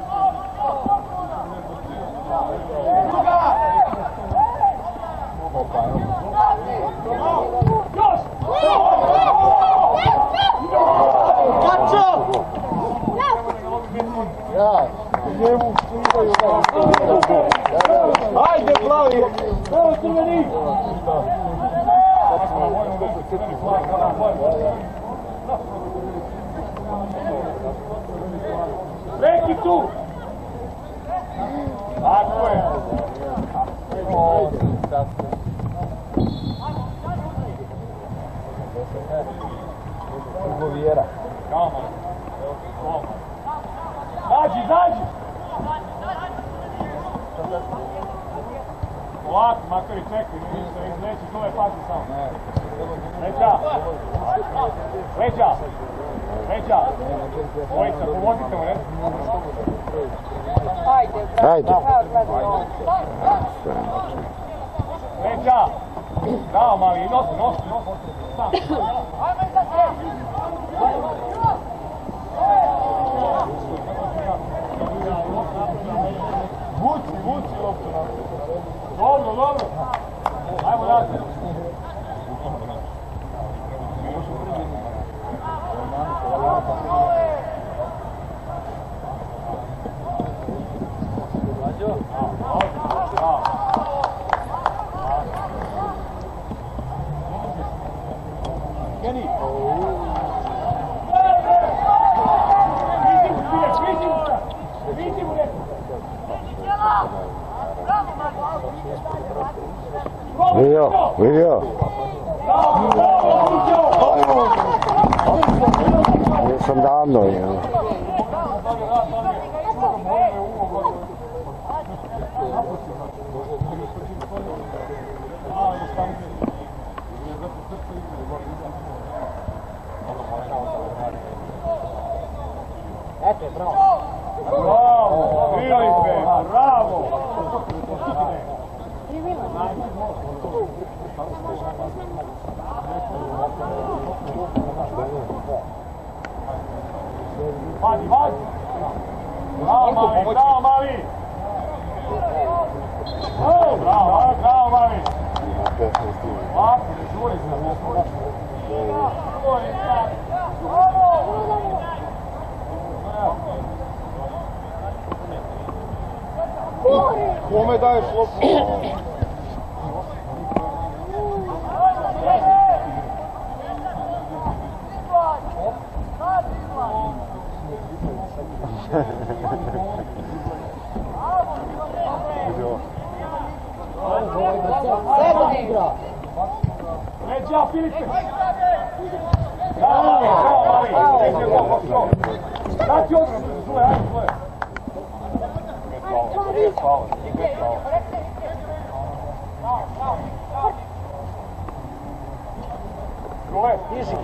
Ja, njemu slivaju da. Ajde, plavi! Evo crveni! Neki tu! Tako je! Polako, makar i čekaj, ništa, nećeš ove pazi samo. Leđa! Leđa! Leđa! Dvojica, pomozite mu, ne? Ajde. Leđa! Bravo, mali, nosi, nosi, nosi. Sam. Vuci, vuci loptu na. Dobro, dobro. Ajmo nazad. Kenny. Vidio, vidio. Nisam davno, jel? Eto, bravo. Bravo, Filipe, bravo. Vadi, vadi. Bravo, mali, bravo, mali. O, bravo, bravo, mali. Ovako, ne žuri se, ne žuri se. Kome daješ loptu? Leđa, Filipe! Bravo, bravo, mali! Dati odbranu, zove, ajde, zove! Zove, tiži!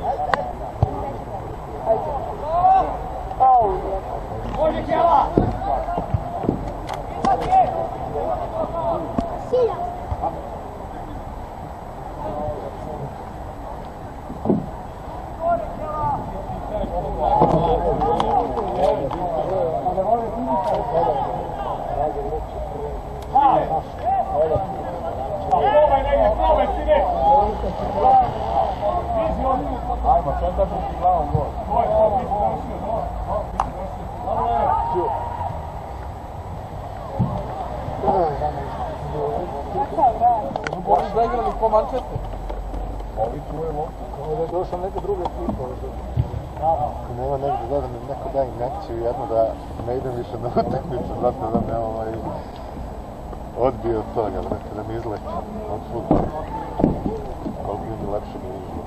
Može, Kjela! Sija. Ajmo, centar proti glavom gol. Moraš da igrali po Manchester. Ovi čuje loptu. Kao da je došla neka druga ekipa. Ako nema negdje da mi neko da injekciju jedno da ne idem više na utakmicu zato da me ovaj odbije od toga, brate, da mi izleti od futbola. Koliko mi je lepše mi izgleda.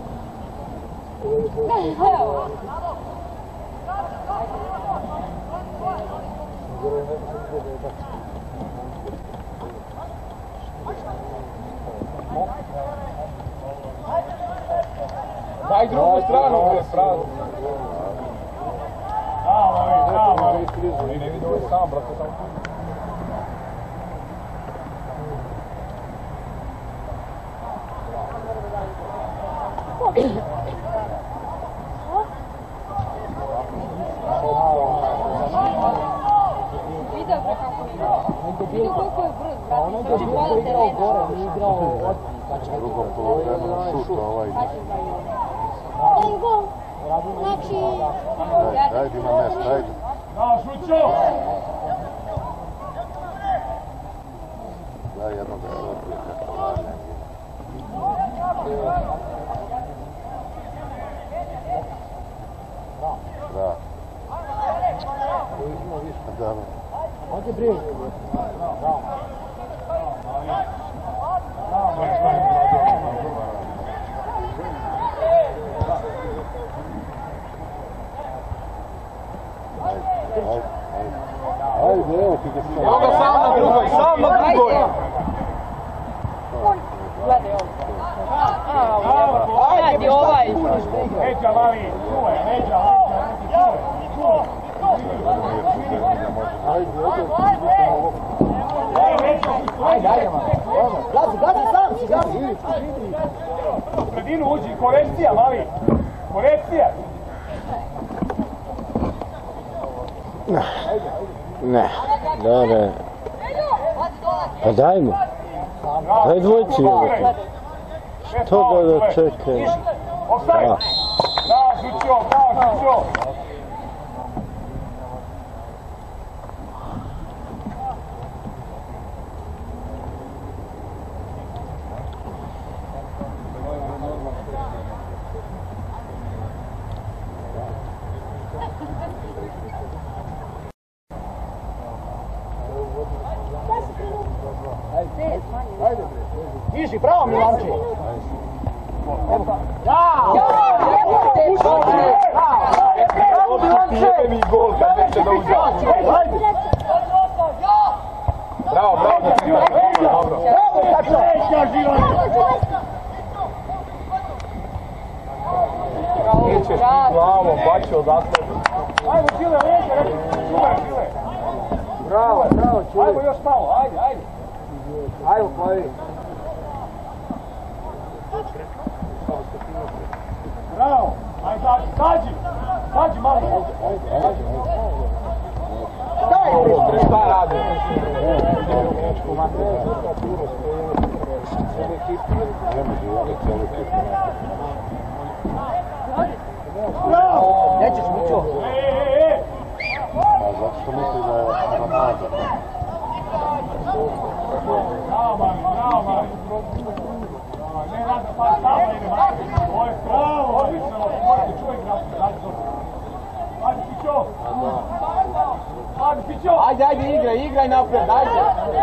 Daj drugu stranu, bre, pravo. Bravo, bravo! Oni ne vidi ovaj sam, brate, tamo tu. Vidio bre kako je. Vidio koliko je brz, brate. Ono je bio igrao gore, nije igrao od... Drugom polovremenu šuta ovaj. Ovaj gol. Znači... Ajde, ajde ima mjesto, ajde. Bravo, Šućo! Daj jednog da se odbije kako valja. Da. Da, On je brižio. Da. Ajde, evo ti ga sam. Evo ga sam na drugoj, sam na drugoj. mali, čuvaj, leđa, leđa, čuvaj, čuvaj. Ajde, ajde, man. Gazi, gazi sam si, gazi. U sredinu uđi, korekcija, mali. Korekcija. Ne, ne, da, ne. Pa daj mu. Daj dvojci, evo. Što da da čekaj? Ostaj! Da, Žućo, da, Žućo! Iži, pravo Milanče! Ja! Bravo Milanče! mi gol kad neće da uđe. Bravo, bravo, dobro. Bravo, Kačo! Nećeš ti glavom, baći odatle. Ajmo, Čile, leđa, reći, čuvaj, Čile. Bravo, bravo, Čile. Ajmo još malo, ajde, ajde. Ajmo, plavi. Bravo, ajde, sađi, sađi malo. Daj, Bre, šta radi? nećeš Mićo. E, e, e. A zato što misli da je Ronaldo. Bravo, mali, bravo, mali. Ne, rada, pa samo ide, mali. Ovo je pravo, odlično, morate čuvaj grafike, dajte to. Ajde, Pićo. Ajde, Pićo. Ajde, ajde, igraj, igraj napred, ajde.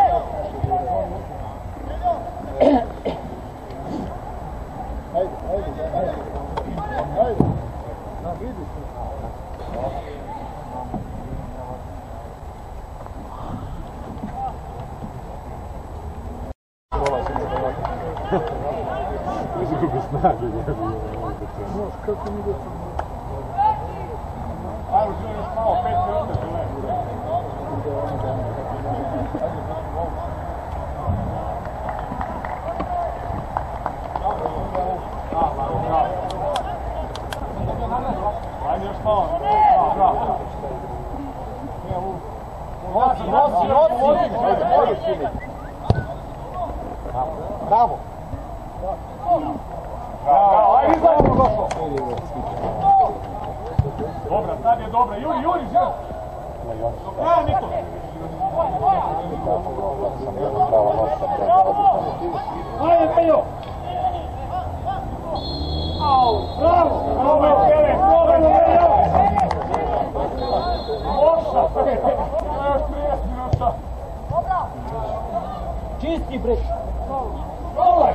Izgubi snage. Ajmo, Žile, još malo, pet minuta, Žile. Ajde još malo. Bravo, bravo. Noci, noci, noci. Bravo. Bravo, ajde izgledamo došlo. Dobra, sad je dobra. Juri, Juri, žel. Ja, Niko. Ajde, Peljo. Bravo, bravo, Pele, bravo, Peljo. Loša, Pele. Još trideset minuta. Čisti, bre. Dobar.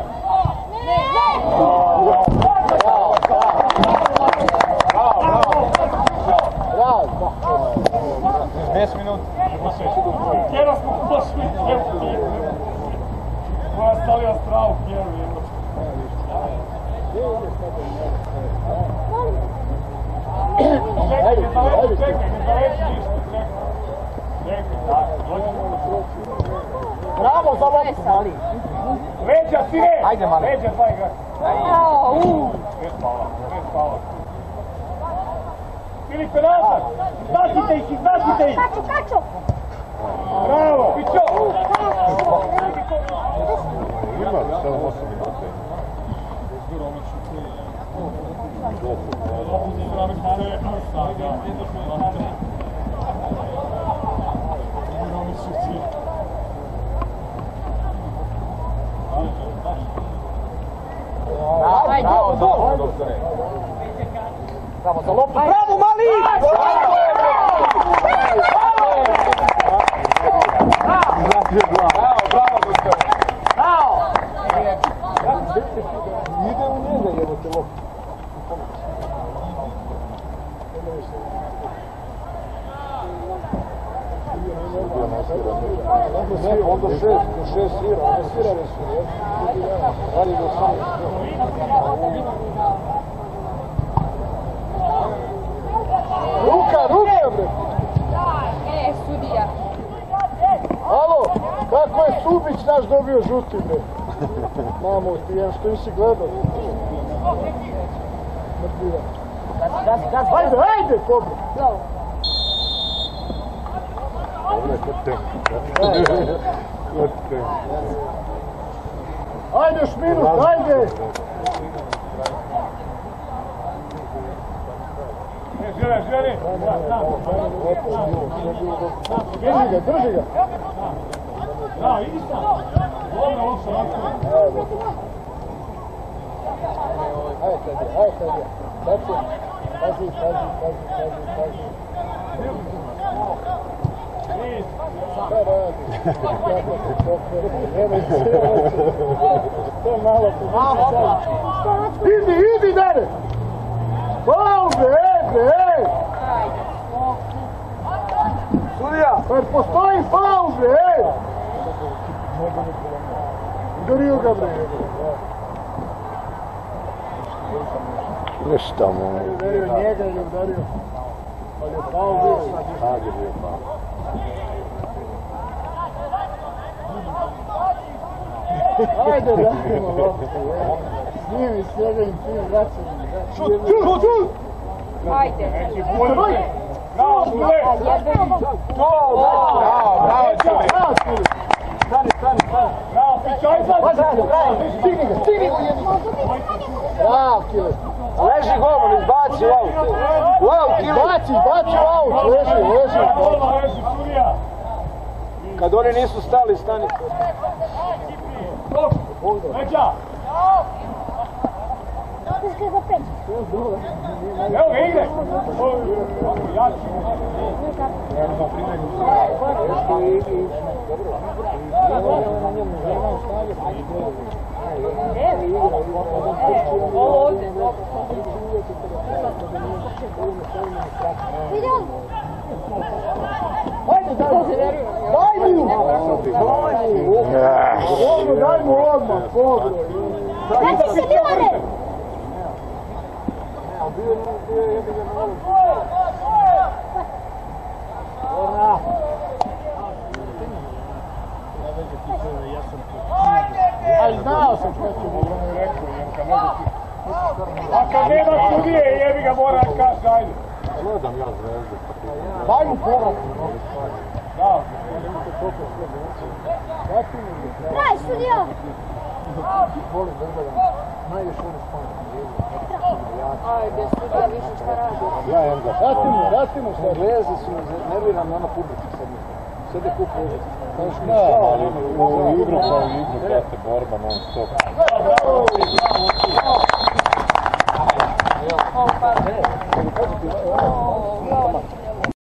deset minuta. Kjera smo pošli, kjeru. Moja stavila stravu, kjeru jedno. Čekaj, ne zaleći, čekaj, ne zaleći ništa, čekaj. Čekaj, da, dođi. Bravo za loptu, mali. Leđa, sine! Ajde, mali. Leđa, dva igrača. Bez pala, bez pala. Filipe, nazad! Izbacite ih, izbacite ih! Kačo, kačo! Bravo! Pićo! Ima samo osam minuta. Bravo, bravo, doktore. Bravo za loptu. Bravo, mali! Bravo, bravo, doktore. Bravo! Ide u njega, jebote loptu. Ne, onda šest, do šest svira, ne svira resu, radi do sami. bre. E, sudija. Alo, kako je Subić naš dobio žuti bre? Mamo, ti jedan što nisi gledao. Mrtviva. Ajde, ajde, kobra. Bravo. Dobre, kod te. Kod te. Ajde još minut, ajde! Žele, žele! Drži ga, drži ga! Da, idi sam! Dobro, ovo što nastavim. Ajde, Fedija, ajde, Fedija. Baci, pazi, pazi, pazi, pazi, pazi. Šta radi? Kako se pokveri? Nemoj se, to je malo pozicija. Idi, idi, dalje! Faul, bre, bre, ej! Sudija! Pa postoji faul, bre, ej! Udario ga, bre. Ništa mu. Udario njega ili udario? Ali je faul bio. Sad je bio faul. Ajde, radimo loptu. Snimi s njegovim tim vraćanjem. Šut, šut, šut! Ajde. Bravo, Sule! Bravo, bravo, Sule. Stani, stani, stani. Bravo, Pičajza! Stigni ga, stigni ga jedni. Bravo, Kile. Leži golman, izbaci u aut. U aut, ili? Baci, baci u aut, leži, leži. Bravo, leži, Sudija! Kad oni nisu stali, stani. Međa! Puškaj za peć. Evo ga, igre! Ovako, jači. Ovdje. Vidi on. Ajde, daj mu. Daj mu. Dobro, daj mu odmah, dobro. Vraći se, Milane. Ali znao sam što će biti. A kad nema Sudije, jebi ga, mora kaži, ajde. Gledam ja zvezdu. Daj mu povrat. Da. Kraj, sudija. Volim Grbadan. Najviše oni spavaju. Ajde, sudija više šta radi. Ja jem ga. Ratimo, ratimo sad. Englezi su nervirani, nema publike sad. Sada je kup uđe. Da, ali u igru kao u igru, brate, borba non stop. Bravo, bravo.